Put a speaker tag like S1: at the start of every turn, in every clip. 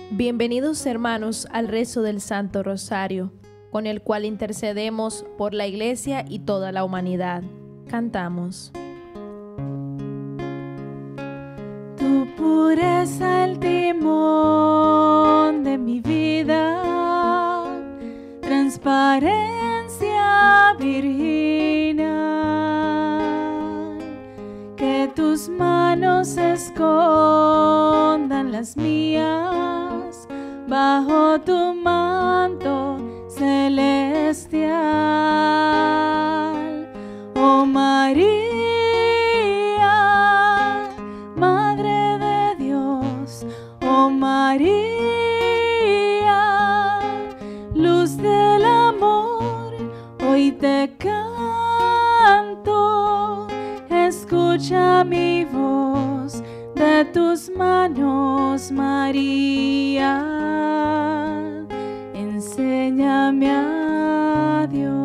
S1: Bienvenidos hermanos al rezo del Santo Rosario, con el cual intercedemos por la Iglesia y toda la humanidad. Cantamos.
S2: Tu pureza el timón de mi vida, transparencia virginal, que tus manos escondan las mías bajo tu manto celestial. Oh María, Madre de Dios, oh María, luz del amor, hoy te canto, escucha mi voz de tus manos, María, enséñame a Dios.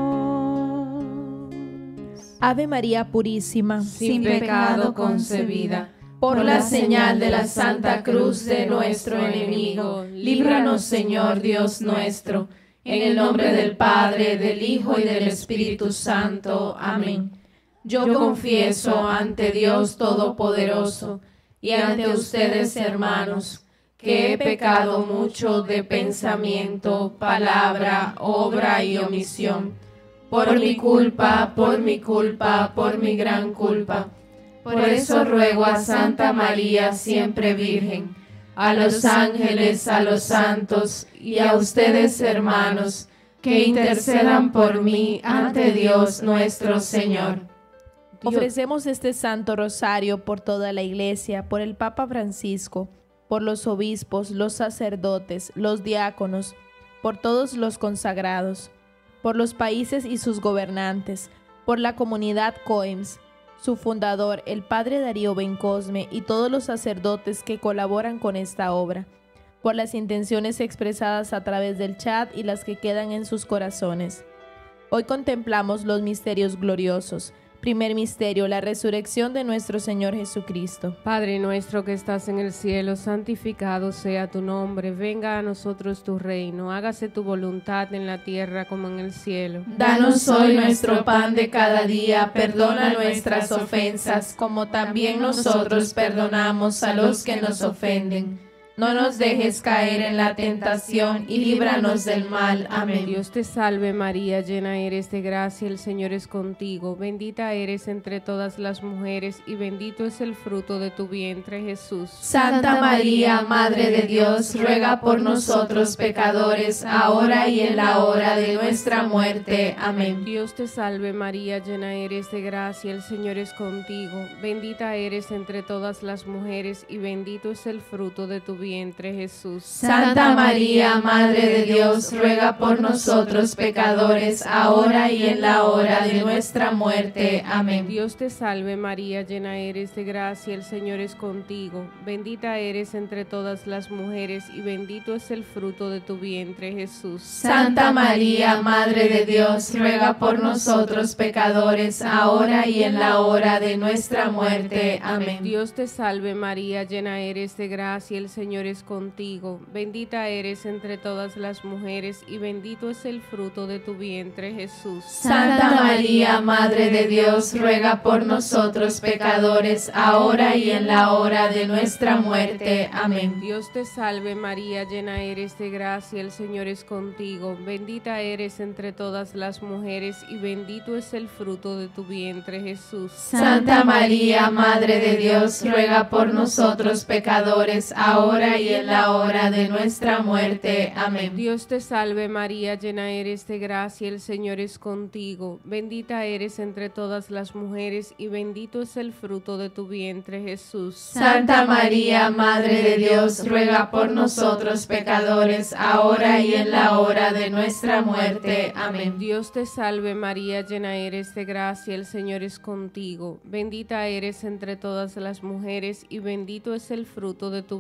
S1: Ave María Purísima,
S3: sin pecado concebida, por la señal de la Santa Cruz de nuestro enemigo, líbranos, Señor Dios nuestro, en el nombre del Padre, del Hijo y del Espíritu Santo. Amén. Yo confieso ante Dios Todopoderoso y ante ustedes, hermanos, que he pecado mucho de pensamiento, palabra, obra y omisión, por mi culpa, por mi gran culpa. Por eso ruego a Santa María, siempre Virgen, a los ángeles, a los santos y a ustedes, hermanos, que intercedan por mí ante Dios nuestro Señor.
S1: Ofrecemos este Santo Rosario por toda la Iglesia, por el Papa Francisco, por los obispos, los sacerdotes, los diáconos, por todos los consagrados, por los países y sus gobernantes, por la comunidad COEMS, su fundador, el Padre Darío Bencosme, y todos los sacerdotes que colaboran con esta obra, por las intenciones expresadas a través del chat y las que quedan en sus corazones. Hoy contemplamos los misterios gloriosos. Primer misterio, la resurrección de nuestro Señor Jesucristo.
S3: Padre nuestro que estás en el cielo, santificado sea tu nombre. Venga a nosotros tu reino. Hágase tu voluntad en la tierra como en el cielo.
S4: Danos hoy nuestro pan de cada día. Perdona nuestras ofensas, como también nosotros perdonamos a los que nos ofenden. No nos dejes caer en la tentación y líbranos del mal. Amén.
S3: Dios te salve María, llena eres de gracia, el Señor es contigo. Bendita eres entre todas las mujeres y bendito es el fruto de tu vientre, Jesús.
S4: Santa María, Madre de Dios, ruega por nosotros pecadores, ahora y en la hora de nuestra muerte. Amén.
S3: Dios te salve María, llena eres de gracia, el Señor es contigo. Bendita eres entre todas las mujeres y bendito es el fruto de tu vientre, Jesús.
S4: Santa María, Madre de Dios, ruega por nosotros pecadores, ahora y en la hora de nuestra muerte. Amén.
S3: Dios te salve María, llena eres de gracia, el Señor es contigo. Bendita eres entre todas las mujeres y bendito es el fruto de tu vientre, Jesús.
S4: Santa María, Madre de Dios, ruega por nosotros pecadores, ahora y en la hora de nuestra muerte. Amén.
S3: Dios te salve María, llena eres de gracia, el Señor es contigo. Bendita eres entre todas las mujeres y bendito es el fruto de tu vientre, Jesús.
S4: Santa María, Madre de Dios, ruega por nosotros pecadores, ahora y en la hora de nuestra muerte. Amén.
S3: Dios te salve María, llena eres de gracia, el Señor es contigo. Bendita eres entre todas las mujeres y bendito es el fruto de tu vientre, Jesús.
S4: Santa María, Madre de Dios, ruega por nosotros pecadores, ahora y en la hora de nuestra muerte. Amén.
S3: Dios te salve María, llena eres de gracia, el Señor es contigo. Bendita eres entre todas las mujeres y bendito es el fruto de tu vientre, Jesús.
S4: Santa María, Madre de Dios, ruega por nosotros pecadores, ahora y en la hora de nuestra muerte. Amén.
S3: Dios te salve María, llena eres de gracia, el Señor es contigo. Bendita eres entre todas las mujeres y bendito es el fruto de tu vientre,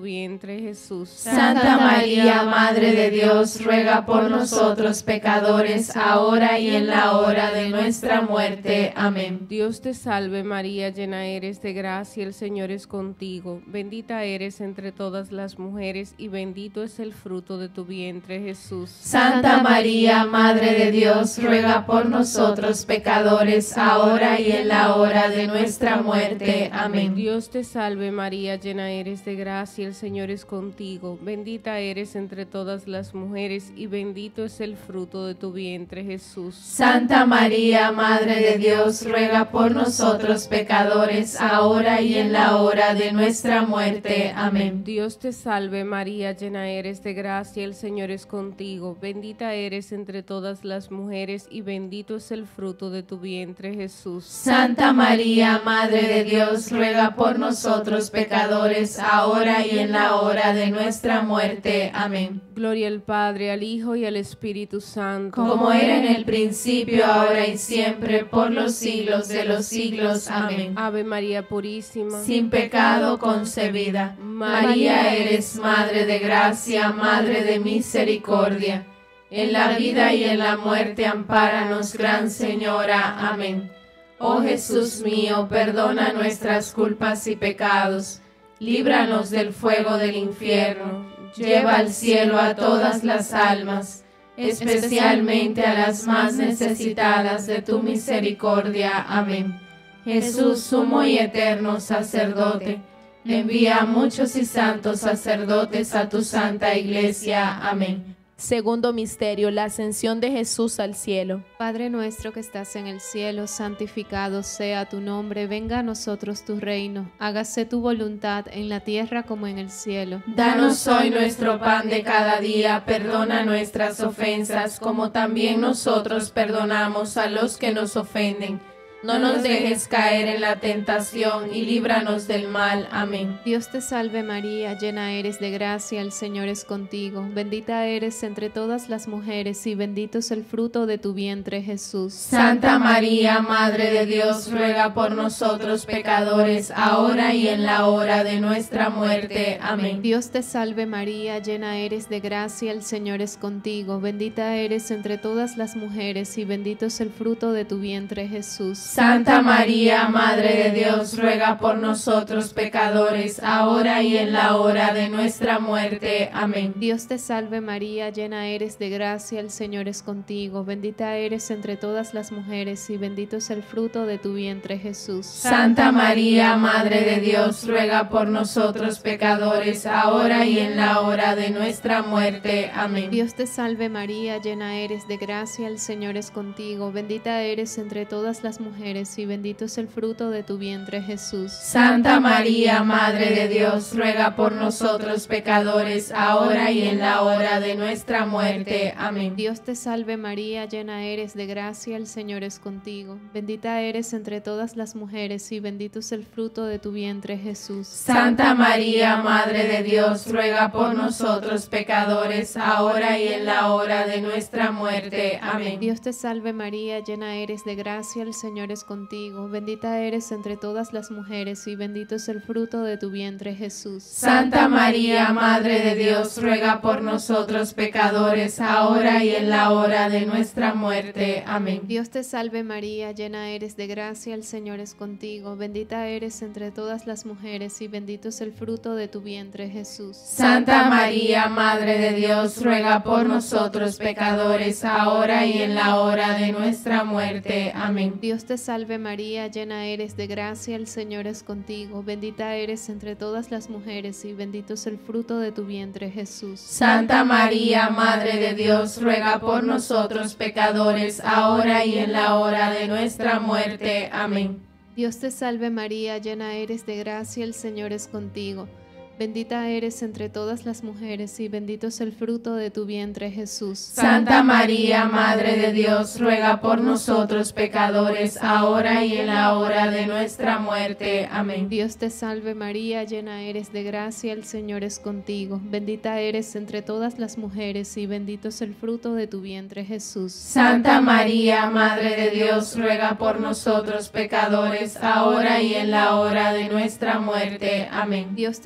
S3: vientre Jesús.
S4: Santa María, Madre de Dios, ruega por nosotros pecadores, ahora y en la hora de nuestra muerte. Amén.
S3: Dios te salve María, llena eres de gracia, el Señor es contigo. Bendita eres entre todas las mujeres y bendito es el fruto de tu vientre Jesús.
S4: Santa María, Madre de Dios, ruega por nosotros pecadores, ahora y en la hora de nuestra muerte. Amén.
S3: Dios te salve María, llena eres de gracia, el Señor es contigo. Bendita eres entre todas las mujeres y bendito es el fruto de tu vientre Jesús.
S4: Santa María, Madre de Dios, ruega por nosotros pecadores, ahora y en la hora de nuestra muerte. Amén.
S3: Dios te salve María, llena eres de gracia, el Señor es contigo. Bendita eres entre todas las mujeres y bendito es el fruto de tu vientre Jesús.
S4: Santa María, Madre de Dios, ruega por nosotros pecadores, ahora y en la hora de nuestra muerte. Amén.
S3: Gloria al Padre, al Hijo y al Espíritu Santo.
S4: Como era en el principio, ahora y siempre, por los siglos de los siglos. Amén.
S3: Ave María Purísima,
S4: sin pecado concebida. María, eres Madre de gracia, Madre de misericordia. En la vida y en la muerte, ampáranos, Gran Señora. Amén. Oh Jesús mío, perdona nuestras culpas y pecados. Líbranos del fuego del infierno. Lleva al cielo a todas las almas, especialmente a las más necesitadas de tu misericordia. Amén. Jesús, sumo y eterno sacerdote, envía a muchos y santos sacerdotes a tu santa iglesia. Amén.
S1: Segundo misterio, la ascensión de Jesús al cielo.
S2: Padre nuestro que estás en el cielo, santificado sea tu nombre, venga a nosotros tu reino, hágase tu voluntad en la tierra como en el cielo.
S4: Danos hoy nuestro pan de cada día, perdona nuestras ofensas, como también nosotros perdonamos a los que nos ofenden. No nos dejes caer en la tentación y líbranos del mal. Amén.
S2: Dios te salve María, llena eres de gracia, el Señor es contigo. Bendita eres entre todas las mujeres y bendito es el fruto de tu vientre Jesús.
S4: Santa María, Madre de Dios, ruega por nosotros pecadores, ahora y en la hora de nuestra muerte. Amén.
S2: Dios te salve María, llena eres de gracia, el Señor es contigo. Bendita eres entre todas las mujeres y bendito es el fruto de tu vientre Jesús.
S4: Santa María, Madre de Dios, ruega por nosotros pecadores, ahora y en la hora de nuestra muerte. Amén.
S2: Dios te salve María, llena eres de gracia, el Señor es contigo. Bendita eres entre todas las mujeres y bendito es el fruto de tu vientre Jesús.
S4: Santa María, Madre de Dios, ruega por nosotros pecadores, ahora y en la hora de nuestra muerte. Amén.
S2: Dios te salve María, llena eres de gracia, el Señor es contigo. Bendita eres entre todas las mujeres y bendito es el fruto de tu vientre Jesús.
S4: Santa María, Madre de Dios, ruega por nosotros pecadores, ahora y en la hora de nuestra muerte. Amén.
S2: Dios te salve María, llena eres de gracia, el Señor es contigo. Bendita eres entre todas las mujeres y bendito es el fruto de tu vientre Jesús.
S4: Santa María, Madre de Dios, ruega por nosotros pecadores, ahora y en la hora de nuestra muerte. Amén.
S2: Dios te salve María, llena eres de gracia, el Señor es contigo. Bendita eres entre todas las mujeres y bendito es el fruto de tu vientre Jesús.
S4: Santa María, Madre de Dios, ruega por nosotros pecadores, ahora y en la hora de nuestra muerte. Amén.
S2: Dios te salve María, llena eres de gracia, el Señor es contigo. Bendita eres entre todas las mujeres y bendito es el fruto de tu vientre Jesús.
S4: Santa María, Madre de Dios, ruega por nosotros pecadores, ahora y en la hora de nuestra muerte. Amén.
S2: Dios te salve María, llena eres de gracia, el Señor es contigo. Bendita eres entre todas las mujeres y bendito es el fruto de tu vientre Jesús.
S4: Santa María, Madre de Dios, ruega por nosotros pecadores, ahora y en la hora de nuestra muerte. Amén.
S2: Dios te salve María, llena eres de gracia, el Señor es contigo. Bendita eres entre todas las mujeres y bendito es el fruto de tu vientre Jesús.
S4: Santa María, Madre de Dios, ruega por nosotros pecadores, ahora y en la hora de nuestra muerte. Amén.
S2: Dios te salve María, llena eres de gracia, el Señor es contigo. Bendita eres entre todas las mujeres y bendito es el fruto de tu vientre Jesús.
S4: Santa María, Madre de Dios, ruega por nosotros pecadores, ahora y en la hora de nuestra muerte. Amén.
S2: Dios te salve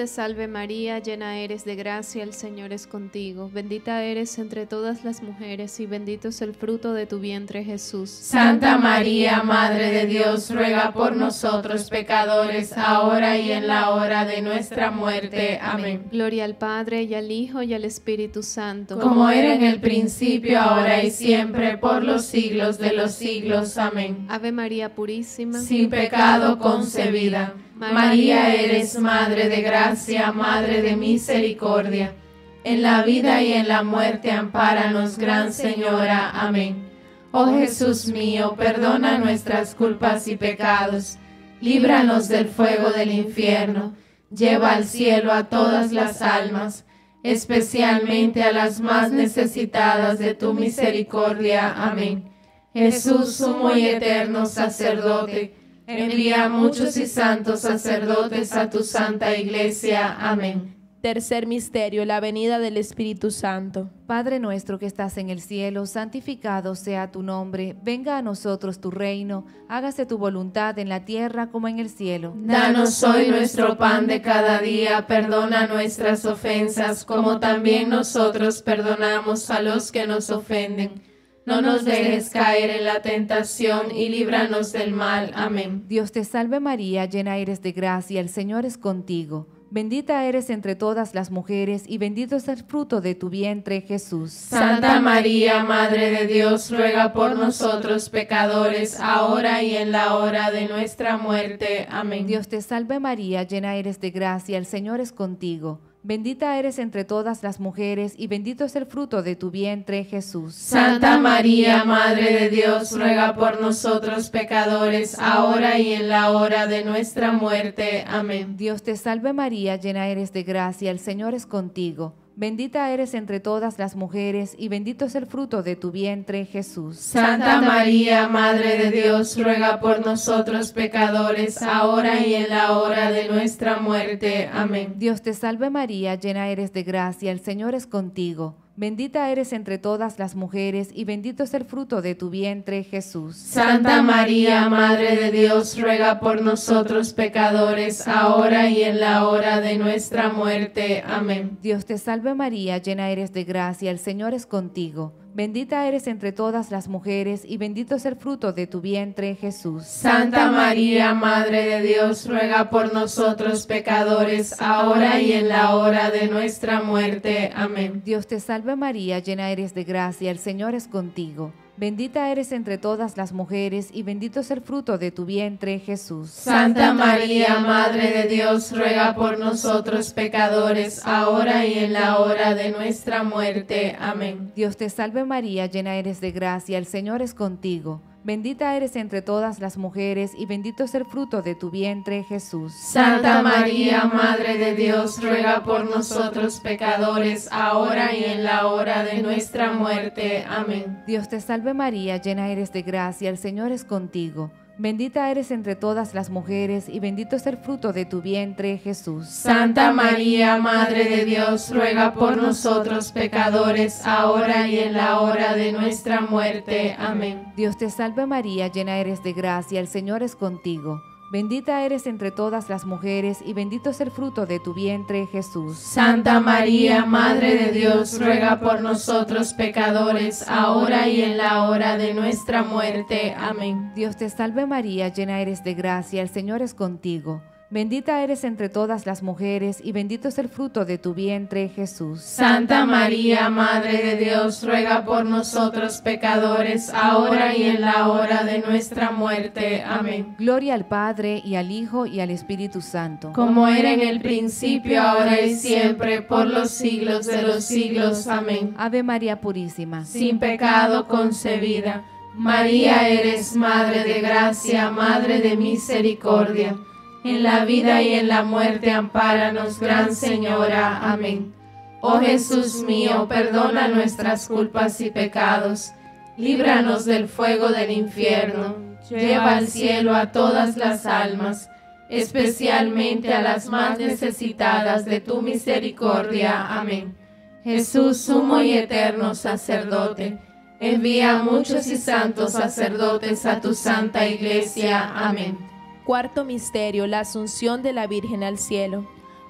S2: Ave María, llena eres de gracia, el Señor es contigo. Bendita eres entre todas las mujeres y bendito es el fruto de tu vientre, Jesús.
S4: Santa María, Madre de Dios, ruega por nosotros pecadores, ahora y en la hora de nuestra muerte. Amén.
S2: Gloria al Padre, y al Hijo, y al Espíritu Santo.
S4: Como era en el principio, ahora y siempre, por los siglos de los siglos. Amén.
S2: Ave María purísima,
S4: sin pecado concebida. María, eres Madre de gracia, Madre de misericordia. En la vida y en la muerte, ampáranos, Gran Señora. Amén. Oh Jesús mío, perdona nuestras culpas y pecados. Líbranos del fuego del infierno. Lleva al cielo a todas las almas, especialmente a las más necesitadas de tu misericordia. Amén. Jesús, sumo y eterno sacerdote, envía a muchos y santos sacerdotes a tu santa iglesia. Amén.
S1: Tercer misterio, la venida del Espíritu Santo.
S5: Padre nuestro que estás en el cielo, santificado sea tu nombre. Venga a nosotros tu reino. Hágase tu voluntad en la tierra como en el cielo.
S4: Danos hoy nuestro pan de cada día. Perdona nuestras ofensas, como también nosotros perdonamos a los que nos ofenden. No nos dejes caer en la tentación y líbranos del mal. Amén.
S5: Dios te salve María, llena eres de gracia, el Señor es contigo. Bendita eres entre todas las mujeres y bendito es el fruto de tu vientre, Jesús.
S4: Santa María, Madre de Dios, ruega por nosotros pecadores, ahora y en la hora de nuestra muerte. Amén.
S5: Dios te salve María, llena eres de gracia, el Señor es contigo. Bendita eres entre todas las mujeres y bendito es el fruto de tu vientre, Jesús.
S4: Santa María, Madre de Dios, ruega por nosotros pecadores, ahora y en la hora de nuestra muerte. Amén.
S5: Dios te salve María, llena eres de gracia, el Señor es contigo. Bendita eres entre todas las mujeres y bendito es el fruto de tu vientre, Jesús.
S4: Santa María, Madre de Dios, ruega por nosotros pecadores, ahora y en la hora de nuestra muerte. Amén.
S5: Dios te salve María, llena eres de gracia, el Señor es contigo. Bendita eres entre todas las mujeres y bendito es el fruto de tu vientre, Jesús.
S4: Santa María, Madre de Dios, ruega por nosotros pecadores, ahora y en la hora de nuestra muerte. Amén.
S5: Dios te salve María, llena eres de gracia, el Señor es contigo. Bendita eres entre todas las mujeres y bendito es el fruto de tu vientre, Jesús.
S4: Santa María, Madre de Dios, ruega por nosotros pecadores, ahora y en la hora de nuestra muerte. Amén.
S5: Dios te salve María, llena eres de gracia, el Señor es contigo. Bendita eres entre todas las mujeres y bendito es el fruto de tu vientre, Jesús.
S4: Santa María, Madre de Dios, ruega por nosotros pecadores, ahora y en la hora de nuestra muerte. Amén.
S5: Dios te salve María, llena eres de gracia, el Señor es contigo. Bendita eres entre todas las mujeres y bendito es el fruto de tu vientre, Jesús.
S4: Santa María, Madre de Dios, ruega por nosotros pecadores, ahora y en la hora de nuestra muerte. Amén.
S5: Dios te salve María, llena eres de gracia, el Señor es contigo. Bendita eres entre todas las mujeres y bendito es el fruto de tu vientre, Jesús.
S4: Santa María, Madre de Dios, ruega por nosotros pecadores, ahora y en la hora de nuestra muerte. Amén.
S5: Dios te salve María, llena eres de gracia, el Señor es contigo. Bendita eres entre todas las mujeres y bendito es el fruto de tu vientre, Jesús.
S4: Santa María, Madre de Dios, ruega por nosotros pecadores, ahora y en la hora de nuestra muerte. Amén.
S5: Dios te salve María, llena eres de gracia, el Señor es contigo. Bendita eres entre todas las mujeres y bendito es el fruto de tu vientre, Jesús.
S4: Santa María, Madre de Dios, ruega por nosotros pecadores, ahora y en la hora de nuestra muerte. Amén.
S5: Gloria al Padre, y al Hijo, y al Espíritu Santo.
S4: Como era en el principio, ahora y siempre, por los siglos de los siglos. Amén.
S5: Ave María purísima,
S4: sin pecado concebida. María, eres Madre de gracia, Madre de misericordia. En la vida y en la muerte, ampáranos, Gran Señora. Amén. Oh Jesús mío, perdona nuestras culpas y pecados. Líbranos del fuego del infierno. Lleva al cielo a todas las almas, especialmente a las más necesitadas de tu misericordia. Amén. Jesús, sumo y eterno sacerdote, envía a muchos y santos sacerdotes a tu santa iglesia. Amén.
S1: Cuarto misterio, la asunción de la Virgen al cielo.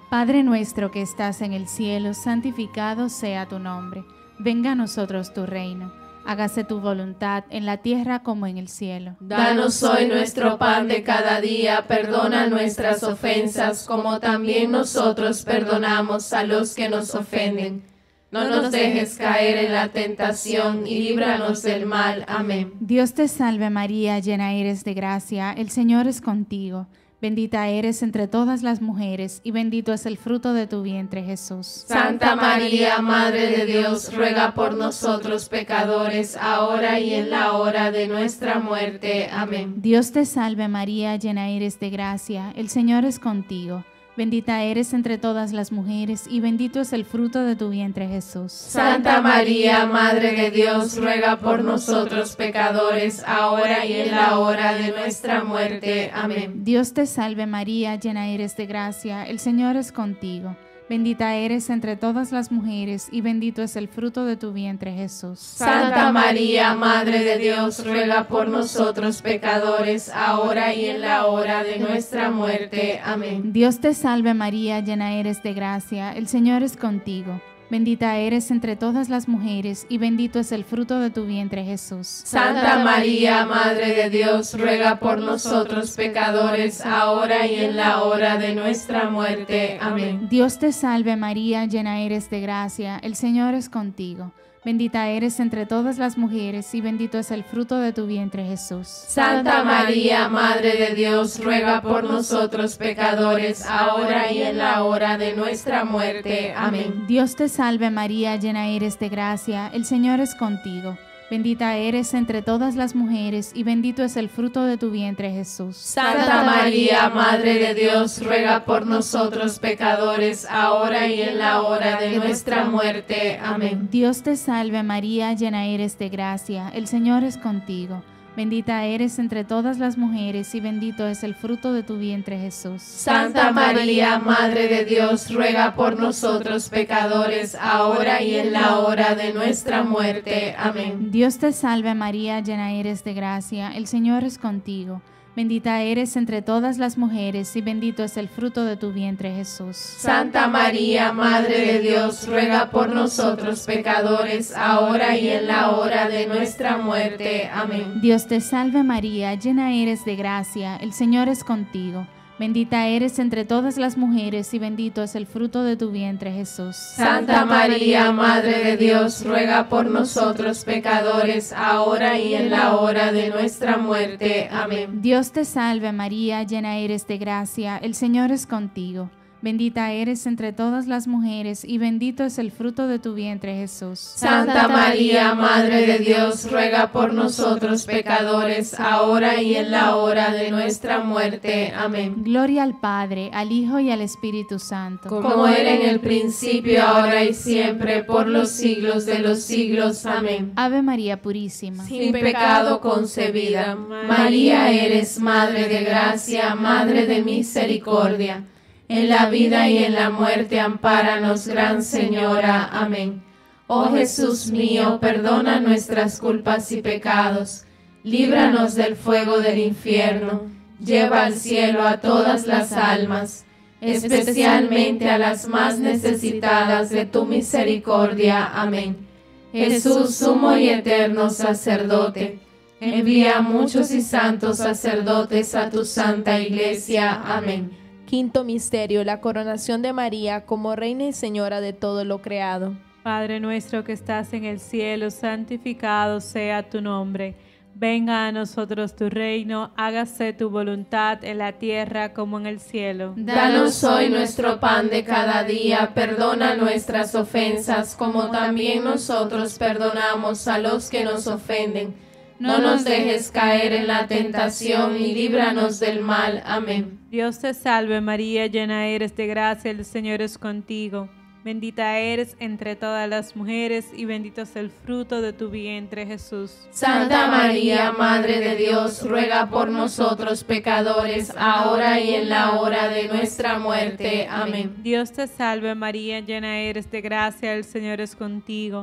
S6: Padre nuestro que estás en el cielo, santificado sea tu nombre. Venga a nosotros tu reino. Hágase tu voluntad en la tierra como en el cielo.
S4: Danos hoy nuestro pan de cada día, perdona nuestras ofensas, como también nosotros perdonamos a los que nos ofenden. No nos dejes caer en la tentación y líbranos del mal. Amén.
S6: Dios te salve María, llena eres de gracia, el Señor es contigo. Bendita eres entre todas las mujeres, y bendito es el fruto de tu vientre, Jesús.
S4: Santa María, Madre de Dios, ruega por nosotros pecadores, ahora y en la hora de nuestra muerte. Amén.
S6: Dios te salve María, llena eres de gracia, el Señor es contigo. Bendita eres entre todas las mujeres, y bendito es el fruto de tu vientre, Jesús.
S4: Santa María, Madre de Dios, ruega por nosotros pecadores, ahora y en la hora de nuestra muerte. Amén.
S6: Dios te salve María, llena eres de gracia, el Señor es contigo. Bendita eres entre todas las mujeres, y bendito es el fruto de tu vientre, Jesús.
S4: Santa María, Madre de Dios, ruega por nosotros pecadores, ahora y en la hora de nuestra muerte. Amén.
S6: Dios te salve María, llena eres de gracia, el Señor es contigo. Bendita eres entre todas las mujeres, y bendito es el fruto de tu vientre, Jesús.
S4: Santa María, Madre de Dios, ruega por nosotros pecadores, ahora y en la hora de nuestra muerte. Amén.
S6: Dios te salve María, llena eres de gracia, el Señor es contigo. Bendita eres entre todas las mujeres, y bendito es el fruto de tu vientre, Jesús.
S4: Santa María, Madre de Dios, ruega por nosotros pecadores, ahora y en la hora de nuestra muerte. Amén.
S6: Dios te salve María, llena eres de gracia, el Señor es contigo. Bendita eres entre todas las mujeres, y bendito es el fruto de tu vientre, Jesús.
S4: Santa María, Madre de Dios, ruega por nosotros pecadores, ahora y en la hora de nuestra muerte. Amén.
S6: Dios te salve María, llena eres de gracia, el Señor es contigo. Bendita eres entre todas las mujeres, y bendito es el fruto de tu vientre, Jesús.
S4: Santa María, Madre de Dios, ruega por nosotros pecadores, ahora y en la hora de nuestra muerte. Amén.
S6: Dios te salve María, llena eres de gracia, el Señor es contigo. Bendita eres entre todas las mujeres, y bendito es el fruto de tu vientre, Jesús.
S4: Santa María, Madre de Dios, ruega por nosotros pecadores, ahora y en la hora de nuestra muerte. Amén.
S6: Dios te salve María, llena eres de gracia, el Señor es contigo. Bendita eres entre todas las mujeres, y bendito es el fruto de tu vientre, Jesús.
S4: Santa María, Madre de Dios, ruega por nosotros pecadores, ahora y en la hora de nuestra muerte. Amén.
S6: Dios te salve María, llena eres de gracia, el Señor es contigo. Bendita eres entre todas las mujeres, y bendito es el fruto de tu vientre, Jesús.
S4: Santa María, Madre de Dios, ruega por nosotros pecadores, ahora y en la hora de nuestra muerte. Amén.
S6: Gloria al Padre, al Hijo y al Espíritu Santo.
S4: Como era en el principio, ahora y siempre, por los siglos de los siglos. Amén.
S6: Ave María Purísima,
S4: sin pecado concebida. María, eres Madre de gracia, Madre de misericordia. En la vida y en la muerte, ampáranos, Gran Señora. Amén. Oh Jesús mío, perdona nuestras culpas y pecados, líbranos del fuego del infierno, lleva al cielo a todas las almas, especialmente a las más necesitadas de tu misericordia. Amén. Jesús, sumo y eterno sacerdote, envía a muchos y santos sacerdotes a tu santa iglesia. Amén.
S1: Quinto misterio, la coronación de María como Reina y Señora de todo lo creado.
S7: Padre nuestro que estás en el cielo, santificado sea tu nombre. Venga a nosotros tu reino, hágase tu voluntad en la tierra como en el cielo.
S4: Danos hoy nuestro pan de cada día, perdona nuestras ofensas como también nosotros perdonamos a los que nos ofenden. No nos dejes caer en la tentación y líbranos del mal. Amén.
S7: Dios te salve María, llena eres de gracia, el Señor es contigo. Bendita eres entre todas las mujeres, y bendito es el fruto de tu vientre, Jesús.
S4: Santa María, Madre de Dios, ruega por nosotros pecadores, ahora y en la hora de nuestra muerte. Amén.
S7: Dios te salve María, llena eres de gracia, el Señor es contigo.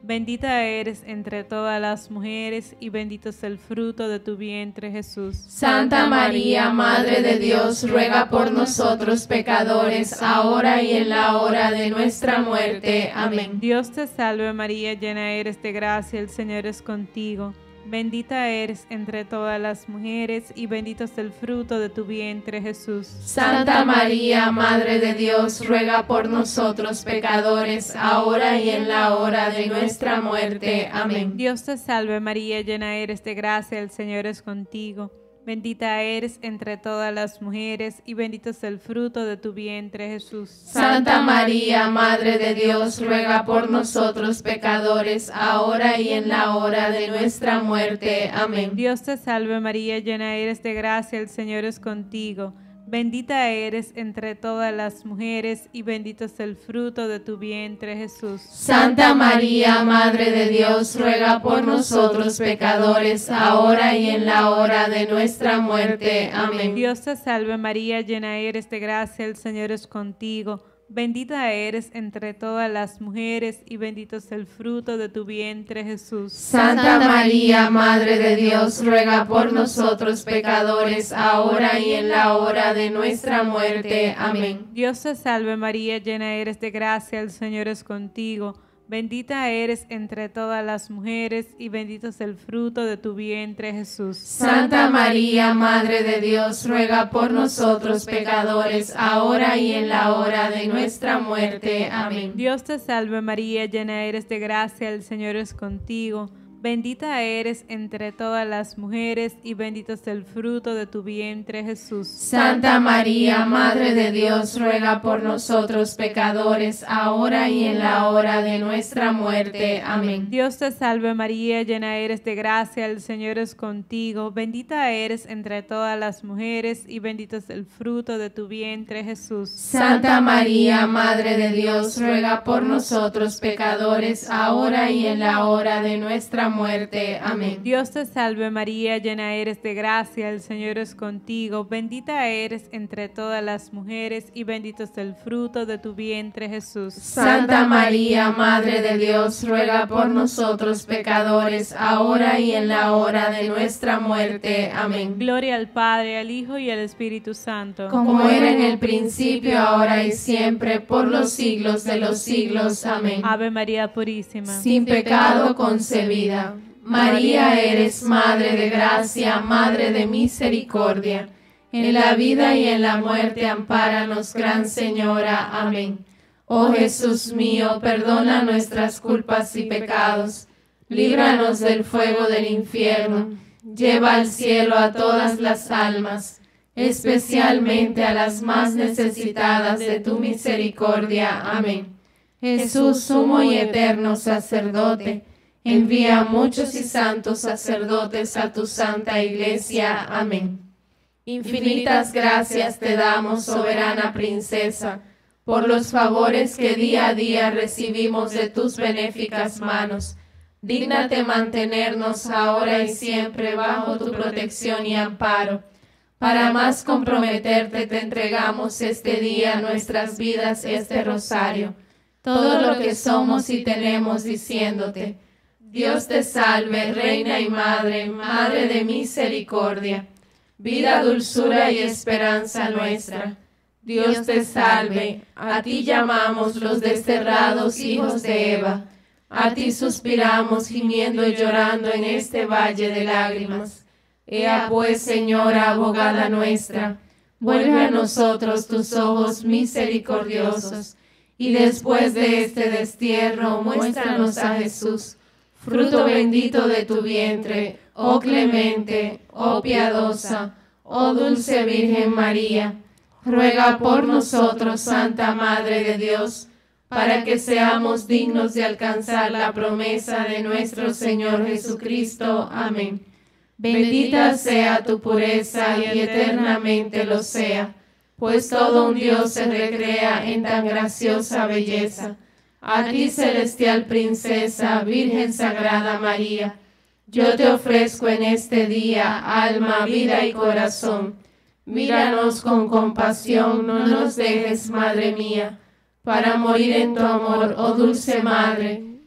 S7: Bendita eres entre todas las mujeres y bendito es el fruto de tu vientre, Jesús.
S4: Santa María, Madre de Dios, ruega por nosotros pecadores, ahora y en la hora de nuestra muerte. Amén.
S7: Dios te salve María, llena eres de gracia, el Señor es contigo. Bendita eres entre todas las mujeres y bendito es el fruto de tu vientre, Jesús.
S4: Santa María, Madre de Dios, ruega por nosotros pecadores, ahora y en la hora de nuestra muerte. Amén.
S7: Dios te salve María, llena eres de gracia, el Señor es contigo. Bendita eres entre todas las mujeres y bendito es el fruto de tu vientre, Jesús.
S4: Santa María, Madre de Dios, ruega por nosotros pecadores, ahora y en la hora de nuestra muerte. Amén.
S7: Dios te salve María, llena eres de gracia, el Señor es contigo. Bendita eres entre todas las mujeres y bendito es el fruto de tu vientre, Jesús.
S4: Santa María, Madre de Dios, ruega por nosotros pecadores, ahora y en la hora de nuestra muerte. Amén.
S7: Dios te salve María, llena eres de gracia, el Señor es contigo. Bendita eres entre todas las mujeres y bendito es el fruto de tu vientre, Jesús.
S4: Santa María, Madre de Dios, ruega por nosotros pecadores, ahora y en la hora de nuestra muerte. Amén.
S7: Dios te salve María, llena eres de gracia, el Señor es contigo. Bendita eres entre todas las mujeres y bendito es el fruto de tu vientre, Jesús.
S4: Santa María, Madre de Dios, ruega por nosotros pecadores, ahora y en la hora de nuestra muerte. Amén.
S7: Dios te salve María, llena eres de gracia, el Señor es contigo. Bendita eres entre todas las mujeres y bendito es el fruto de tu vientre, Jesús.
S4: Santa María, Madre de Dios, ruega por nosotros pecadores, ahora y en la hora de nuestra muerte. Amén.
S7: Dios te salve María, llena eres de gracia, el Señor es contigo. Bendita eres entre todas las mujeres y bendito es el fruto de tu vientre, Jesús.
S4: Santa María, Madre de Dios, ruega por nosotros pecadores, ahora y en la hora de nuestra muerte. Amén.
S7: Dios te salve María, llena eres de gracia, el Señor es contigo. Bendita eres entre todas las mujeres y bendito es el fruto de tu vientre, Jesús.
S4: Santa María, Madre de Dios, ruega por nosotros pecadores, ahora y en la hora de nuestra muerte. Amén.
S7: Gloria al Padre, al Hijo y al Espíritu Santo.
S4: Como era en el principio, ahora y siempre, por los siglos de los siglos. Amén.
S7: Ave María Purísima,
S4: sin pecado concebida. María, eres Madre de gracia, Madre de misericordia. En la vida y en la muerte, ampáranos, Gran Señora. Amén. Oh Jesús mío, perdona nuestras culpas y pecados. Líbranos del fuego del infierno. Lleva al cielo a todas las almas, especialmente a las más necesitadas de tu misericordia. Amén. Jesús, sumo y eterno sacerdote, envía muchos y santos sacerdotes a tu santa iglesia. Amén. Infinitas gracias te damos, soberana princesa, por los favores que día a día recibimos de tus benéficas manos. Dígnate mantenernos ahora y siempre bajo tu protección y amparo. Para más comprometerte te entregamos este día nuestras vidas, este rosario, todo lo que somos y tenemos, diciéndote: Dios te salve, Reina y Madre, Madre de misericordia, vida, dulzura y esperanza nuestra. Dios te salve, a ti llamamos los desterrados hijos de Eva, a ti suspiramos gimiendo y llorando en este valle de lágrimas. Ea pues, Señora, abogada nuestra, vuelve a nosotros tus ojos misericordiosos, y después de este destierro muéstranos a Jesús, fruto bendito de tu vientre, oh clemente, oh piadosa, oh dulce Virgen María. Ruega por nosotros, Santa Madre de Dios, para que seamos dignos de alcanzar la promesa de nuestro Señor Jesucristo. Amén. Bendita sea tu pureza y eternamente lo sea, pues todo un Dios se recrea en tan graciosa belleza. A ti, celestial princesa, Virgen Sagrada María, yo te ofrezco en este día alma, vida y corazón. Míranos con compasión, no nos dejes, Madre mía, para morir en tu amor, oh dulce Madre,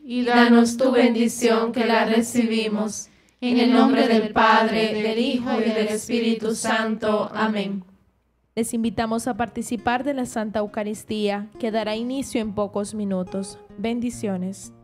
S4: y danos tu bendición que la recibimos. En el nombre del Padre, del Hijo y del Espíritu Santo. Amén.
S1: Les invitamos a participar de la Santa Eucaristía, que dará inicio en pocos minutos. Bendiciones.